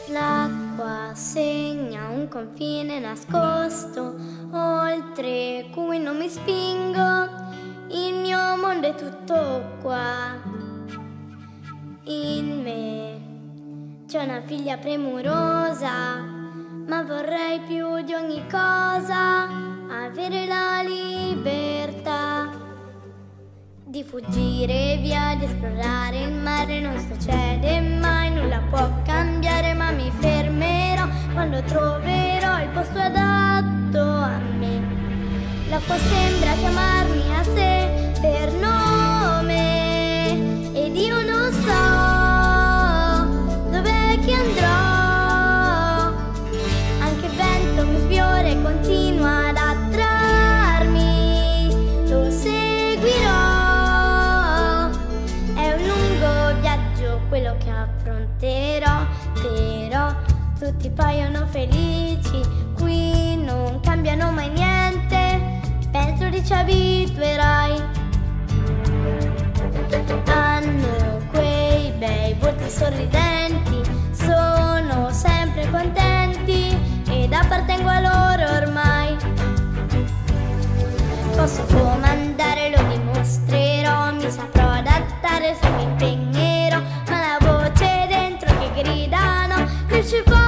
L'acqua segna un confine nascosto, oltre cui non mi spingo. Il mio mondo è tutto qua. In me c'è una figlia premurosa, ma vorrei più di ogni cosa avere la libertà di fuggire via, di esplorare il mare. Non succede mai, nulla può cambiare, ma mi fermerò quando troverò il posto adatto a me. L'acqua sembra chiamarmi a sé per nome ed io non so dov'è che andrò. Anche il vento mi sfiora e continua ad attrarmi, lo seguirò. Quello che affronterò, però tutti paiono felici, qui non cambiano mai niente, penso che ci abituerai. Hanno quei bei volti sorridenti, sono sempre contenti ed appartengo a loro ormai. Posso comandare, lo dimostrerò, mi saprò adattare se mi impegnerò. Ci